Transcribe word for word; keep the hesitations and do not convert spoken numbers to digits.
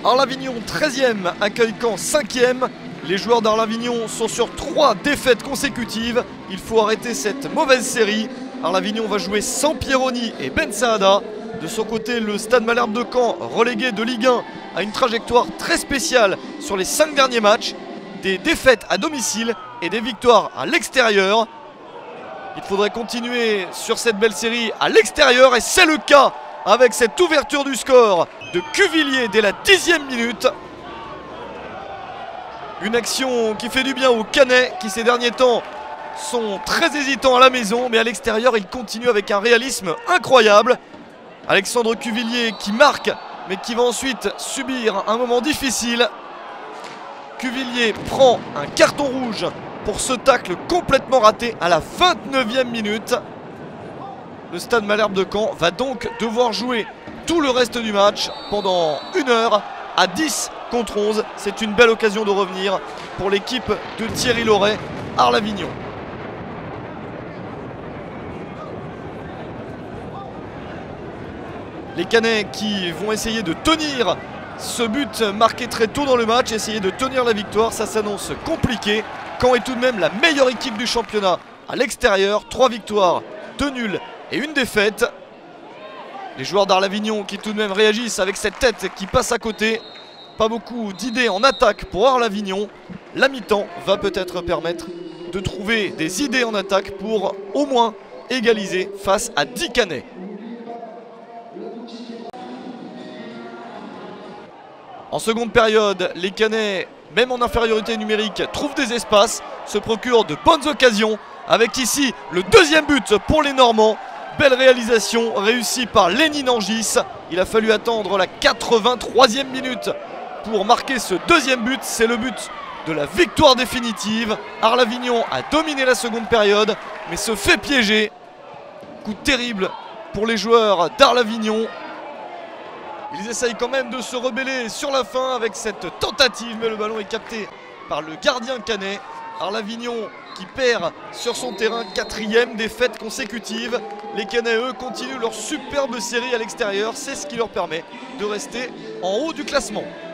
Arles-Avignon treizième accueille Caen cinquième. Les joueurs d'Arles-Avignon sont sur trois défaites consécutives. Il faut arrêter cette mauvaise série. Arles-Avignon va jouer sans Pieroni et Ben Saada. De son côté, le Stade Malherbe de Caen, relégué de Ligue un, a une trajectoire très spéciale sur les cinq derniers matchs. Des défaites à domicile et des victoires à l'extérieur. Il faudrait continuer sur cette belle série à l'extérieur et c'est le cas avec cette ouverture du score de Cuvillier dès la dixième minute. Une action qui fait du bien aux Canets qui ces derniers temps sont très hésitants à la maison, mais à l'extérieur ils continuent avec un réalisme incroyable. Alexandre Cuvillier qui marque mais qui va ensuite subir un moment difficile. Cuvillier prend un carton rouge pour ce tacle complètement raté à la vingt-neuvième minute. Le Stade Malherbe de Caen va donc devoir jouer tout le reste du match pendant une heure à dix contre onze. C'est une belle occasion de revenir pour l'équipe de Thierry Loret, Arles-Avignon. Les Canets qui vont essayer de tenir ce but marqué très tôt dans le match, essayer de tenir la victoire, ça s'annonce compliqué. Caen est tout de même la meilleure équipe du championnat à l'extérieur. Trois victoires, deux nuls et une défaite. Les joueurs d'Arles-Avignon qui tout de même réagissent avec cette tête qui passe à côté. Pas beaucoup d'idées en attaque pour Arles-Avignon. La mi-temps va peut-être permettre de trouver des idées en attaque pour au moins égaliser face à dix Canets. En seconde période, les Canets, même en infériorité numérique, trouvent des espaces, se procurent de bonnes occasions, avec ici le deuxième but pour les Normands. Belle réalisation réussie par Lénine Angis. Il a fallu attendre la quatre-vingt-troisième minute pour marquer ce deuxième but. C'est le but de la victoire définitive. Arles-Avignon a dominé la seconde période, mais se fait piéger. Coup terrible pour les joueurs d'Arles-Avignon. Ils essayent quand même de se rebeller sur la fin avec cette tentative, mais le ballon est capté par le gardien canet. Arles-Avignon qui perd sur son terrain, quatrième défaite consécutive. Les Canets, eux, continuent leur superbe série à l'extérieur. C'est ce qui leur permet de rester en haut du classement.